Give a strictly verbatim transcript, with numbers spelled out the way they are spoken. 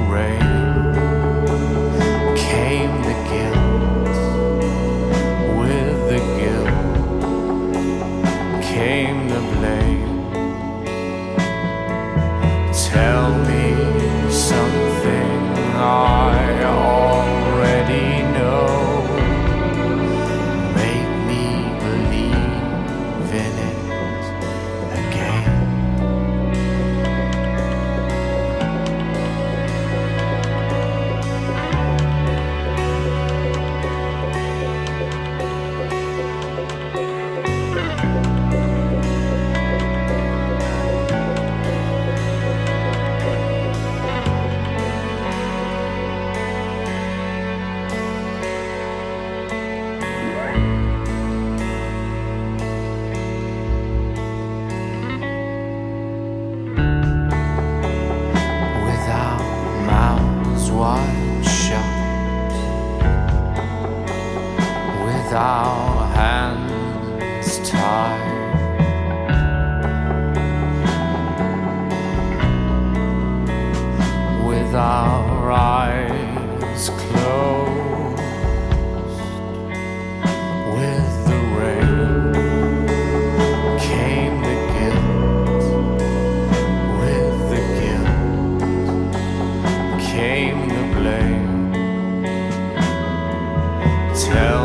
rain came the guilt. With the guilt came the blame. Tell me something I already know. Make me believe in it again. Wide shut, with our hands tied, with our eyes closed, with the rain came the guilt. With the guilt came the blame. Tell